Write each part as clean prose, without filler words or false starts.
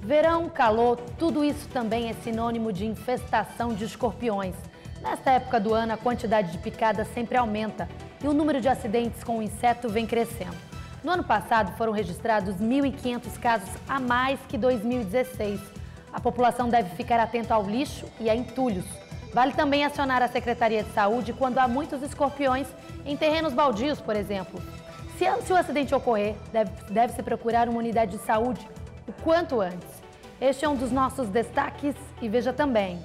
Verão, calor, tudo isso também é sinônimo de infestação de escorpiões. Nesta época do ano, a quantidade de picadas sempre aumenta e o número de acidentes com o inseto vem crescendo. No ano passado, foram registrados 1.500 casos a mais que 2016. A população deve ficar atenta ao lixo e a entulhos. Vale também acionar a Secretaria de Saúde quando há muitos escorpiões em terrenos baldios, por exemplo. Se o acidente ocorrer, deve-se procurar uma unidade de saúde o quanto antes. Este é um dos nossos destaques e veja também.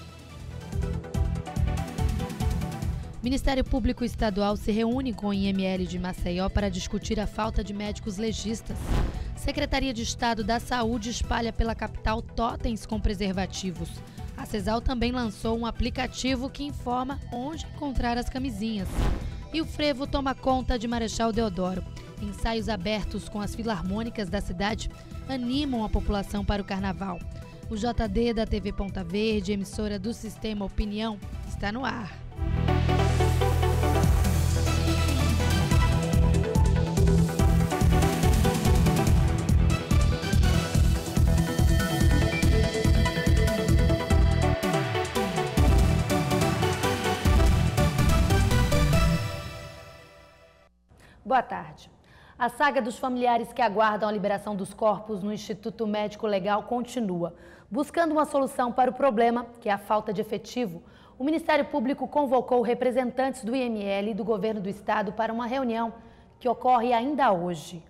O Ministério Público Estadual se reúne com o IML de Maceió para discutir a falta de médicos legistas. Secretaria de Estado da Saúde espalha pela capital totens com preservativos. A CESAL também lançou um aplicativo que informa onde encontrar as camisinhas. E o frevo toma conta de Marechal Deodoro. Ensaios abertos com as filarmônicas da cidade animam a população para o carnaval. O JD da TV Ponta Verde, emissora do Sistema Opinião, está no ar. Boa tarde. A saga dos familiares que aguardam a liberação dos corpos no Instituto Médico Legal continua. Buscando uma solução para o problema, que é a falta de efetivo, o Ministério Público convocou representantes do IML e do Governo do Estado para uma reunião que ocorre ainda hoje.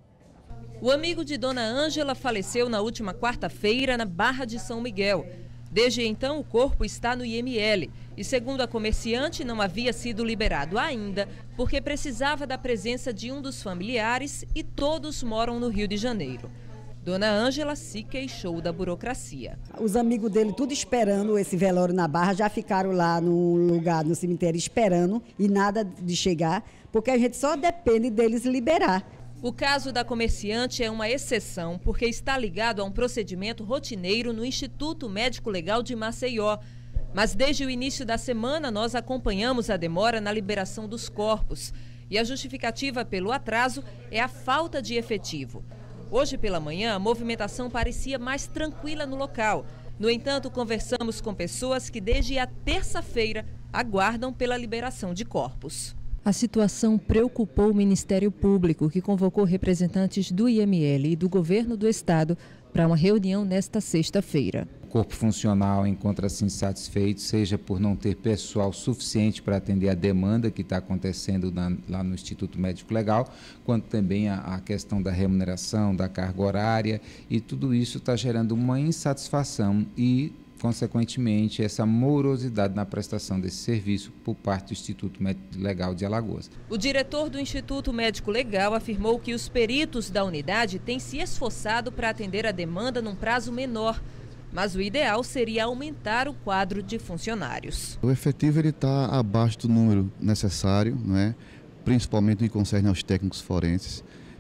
O amigo de Dona Ângela faleceu na última quarta-feira na Barra de São Miguel. Desde então, o corpo está no IML e, segundo a comerciante, não havia sido liberado ainda porque precisava da presença de um dos familiares e todos moram no Rio de Janeiro. Dona Ângela se queixou da burocracia. Os amigos dele, tudo esperando esse velório na Barra, já ficaram lá no lugar, no cemitério, esperando e nada de chegar, porque a gente só depende deles liberar. O caso da comerciante é uma exceção porque está ligado a um procedimento rotineiro no Instituto Médico Legal de Maceió. Mas desde o início da semana nós acompanhamos a demora na liberação dos corpos. E a justificativa pelo atraso é a falta de efetivo. Hoje pela manhã a movimentação parecia mais tranquila no local. No entanto, conversamos com pessoas que desde a terça-feira aguardam pela liberação de corpos. A situação preocupou o Ministério Público, que convocou representantes do IML e do Governo do Estado para uma reunião nesta sexta-feira. O corpo funcional encontra-se insatisfeito, seja por não ter pessoal suficiente para atender a demanda que está acontecendo lá no Instituto Médico Legal, quanto também a questão da remuneração, da carga horária, e tudo isso está gerando uma insatisfação e, consequentemente, essa morosidade na prestação desse serviço por parte do Instituto Médico Legal de Alagoas. O diretor do Instituto Médico Legal afirmou que os peritos da unidade têm se esforçado para atender a demanda num prazo menor, mas o ideal seria aumentar o quadro de funcionários. O efetivo está abaixo do número necessário, né? Principalmente no que concerne aos técnicos forenses,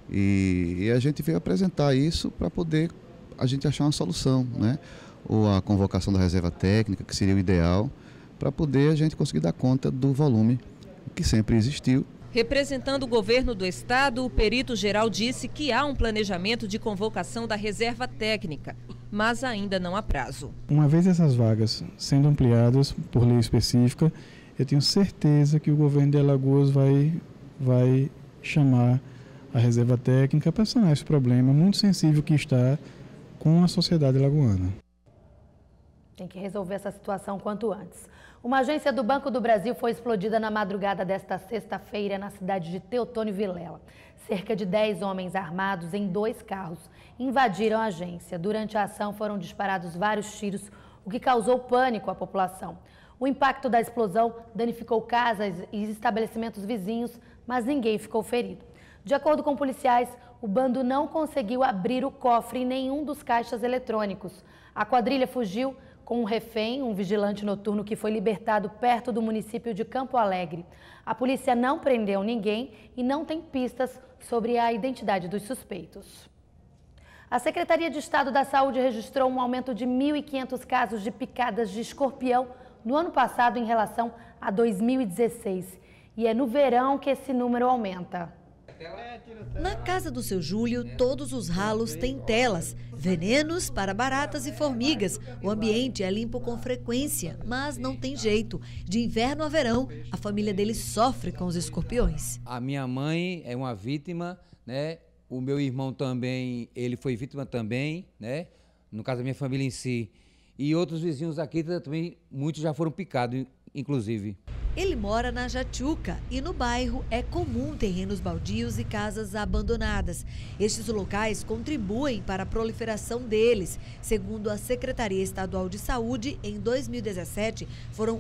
e a gente veio apresentar isso para poder a gente achar uma solução, né? Ou a convocação da reserva técnica, que seria o ideal, para poder a gente conseguir dar conta do volume que sempre existiu. Representando o governo do estado, o perito geral disse que há um planejamento de convocação da reserva técnica, mas ainda não há prazo. Uma vez essas vagas sendo ampliadas por lei específica, eu tenho certeza que o governo de Alagoas vai chamar a reserva técnica para sanar esse problema muito sensível que está com a sociedade alagoana. Tem que resolver essa situação quanto antes. Uma agência do Banco do Brasil foi explodida na madrugada desta sexta-feira na cidade de Teotônio Vilela. Cerca de 10 homens armados em 2 carros invadiram a agência. Durante a ação foram disparados vários tiros, o que causou pânico à população. O impacto da explosão danificou casas e estabelecimentos vizinhos, mas ninguém ficou ferido. De acordo com policiais, o bando não conseguiu abrir o cofre em nenhum dos caixas eletrônicos. A quadrilha fugiu com um refém, um vigilante noturno que foi libertado perto do município de Campo Alegre. A polícia não prendeu ninguém e não tem pistas sobre a identidade dos suspeitos. A Secretaria de Estado da Saúde registrou um aumento de 1.500 casos de picadas de escorpião no ano passado em relação a 2016. E é no verão que esse número aumenta. Na casa do seu Júlio, todos os ralos têm telas, venenos para baratas e formigas. O ambiente é limpo com frequência, mas não tem jeito. De inverno a verão, a família dele sofre com os escorpiões. A minha mãe é uma vítima, né? O meu irmão também, ele foi vítima também, né? No caso da minha família em si. E outros vizinhos aqui também, muitos já foram picados, inclusive. Ele mora na Jatiuca e no bairro é comum terrenos baldios e casas abandonadas. Estes locais contribuem para a proliferação deles. Segundo a Secretaria Estadual de Saúde, em 2017 foram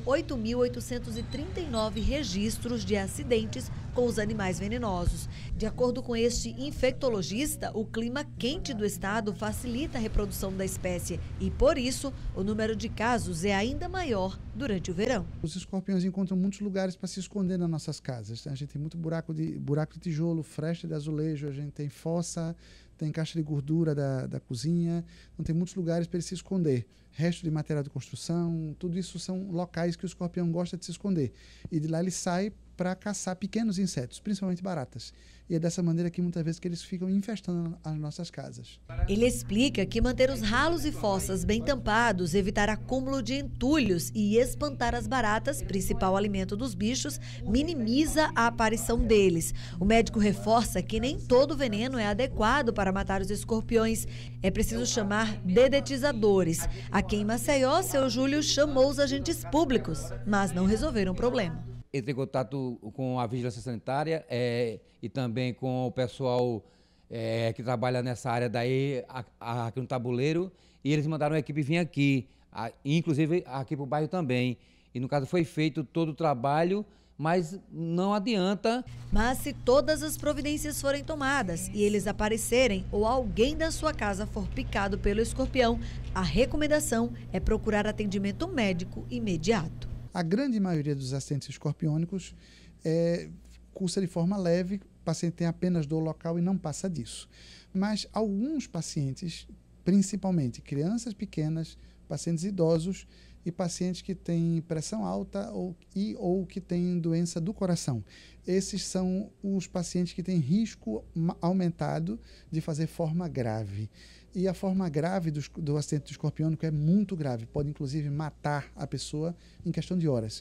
8.839 registros de acidentes com os animais venenosos. De acordo com este infectologista, o clima quente do estado facilita a reprodução da espécie e, por isso, o número de casos é ainda maior durante o verão. Os escorpiões encontram muitos lugares para se esconder nas nossas casas. A gente tem muito buraco de tijolo, fresta de azulejo, a gente tem fossa, tem caixa de gordura da cozinha, não tem muitos lugares para ele se esconder. Resto de material de construção, tudo isso são locais que o escorpião gosta de se esconder. E de lá ele sai para caçar pequenos insetos, principalmente baratas. E é dessa maneira que muitas vezes que eles ficam infestando as nossas casas. Ele explica que manter os ralos e fossas bem tampados, evitar acúmulo de entulhos e espantar as baratas, principal alimento dos bichos, minimiza a aparição deles. O médico reforça que nem todo veneno é adequado para matar os escorpiões. É preciso chamar dedetizadores. Aqui em Maceió, seu Júlio chamou os agentes públicos, mas não resolveram o problema. Entrei em contato com a vigilância sanitária e também com o pessoal que trabalha nessa área daí, aqui no Tabuleiro, e eles mandaram a equipe vir aqui, inclusive aqui para o bairro também. E no caso foi feito todo o trabalho, mas não adianta. Mas se todas as providências forem tomadas e eles aparecerem ou alguém da sua casa for picado pelo escorpião, a recomendação é procurar atendimento médico imediato. A grande maioria dos acidentes escorpiônicos cursa de forma leve, o paciente tem apenas dor local e não passa disso. Mas alguns pacientes, principalmente crianças pequenas, pacientes idosos e pacientes que têm pressão alta ou que têm doença do coração. Esses são os pacientes que têm risco aumentado de fazer forma grave. E a forma grave do acidente escorpiônico é muito grave, pode inclusive matar a pessoa em questão de horas.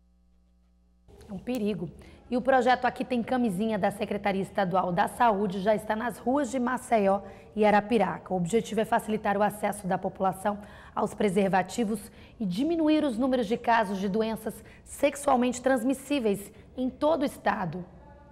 É um perigo. E o projeto Aqui Tem Camisinha da Secretaria Estadual da Saúde já está nas ruas de Maceió e Arapiraca. O objetivo é facilitar o acesso da população aos preservativos e diminuir os números de casos de doenças sexualmente transmissíveis em todo o estado.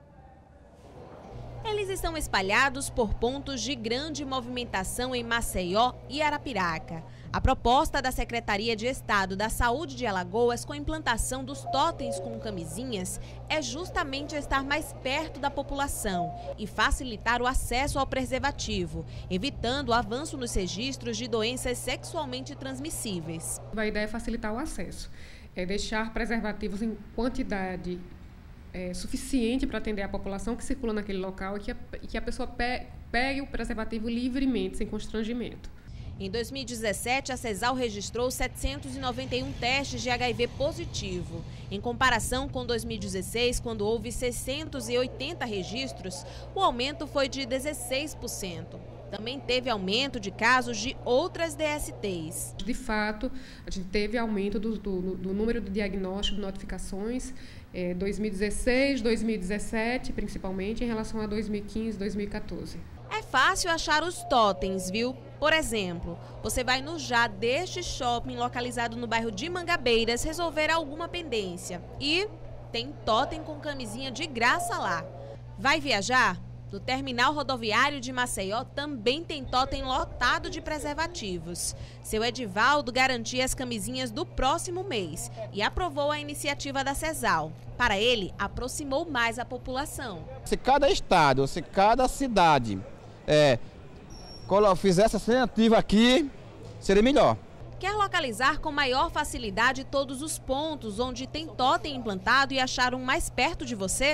Eles estão espalhados por pontos de grande movimentação em Maceió e Arapiraca. A proposta da Secretaria de Estado da Saúde de Alagoas com a implantação dos totens com camisinhas é justamente estar mais perto da população e facilitar o acesso ao preservativo, evitando o avanço nos registros de doenças sexualmente transmissíveis. A ideia é facilitar o acesso, é deixar preservativos em quantidade suficiente para atender a população que circula naquele local e que a pessoa pegue o preservativo livremente, sem constrangimento. Em 2017, a CESAL registrou 791 testes de HIV positivo. Em comparação com 2016, quando houve 680 registros, o aumento foi de 16%. Também teve aumento de casos de outras DSTs. De fato, a gente teve aumento do número de diagnósticos, de notificações, 2016, 2017, principalmente, em relação a 2015, 2014. É fácil achar os totens, viu? Por exemplo, você vai no Já deste shopping localizado no bairro de Mangabeiras resolver alguma pendência e tem totem com camisinha de graça lá. Vai viajar? No terminal rodoviário de Maceió também tem totem lotado de preservativos. Seu Edivaldo garantia as camisinhas do próximo mês e aprovou a iniciativa da CESAL. Para ele, aproximou mais a população. Se cada estado, se cada cidade fizesse essa iniciativa aqui, seria melhor. Quer localizar com maior facilidade todos os pontos onde tem totem implantado e achar um mais perto de você?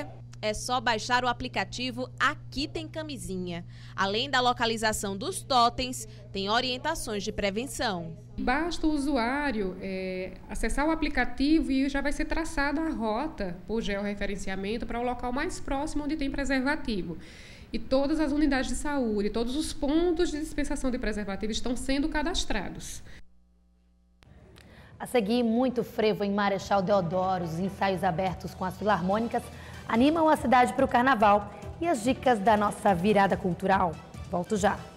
é só baixar o aplicativo Aqui Tem Camisinha. Além da localização dos totens, tem orientações de prevenção. Basta o usuário acessar o aplicativo e já vai ser traçada a rota por georreferenciamento para o local mais próximo onde tem preservativo. E todas as unidades de saúde, todos os pontos de dispensação de preservativo estão sendo cadastrados. A seguir, muito frevo em Marechal Deodoro. Os ensaios abertos com as filarmônicas animam a cidade para o carnaval. E as dicas da nossa virada cultural. Volto já.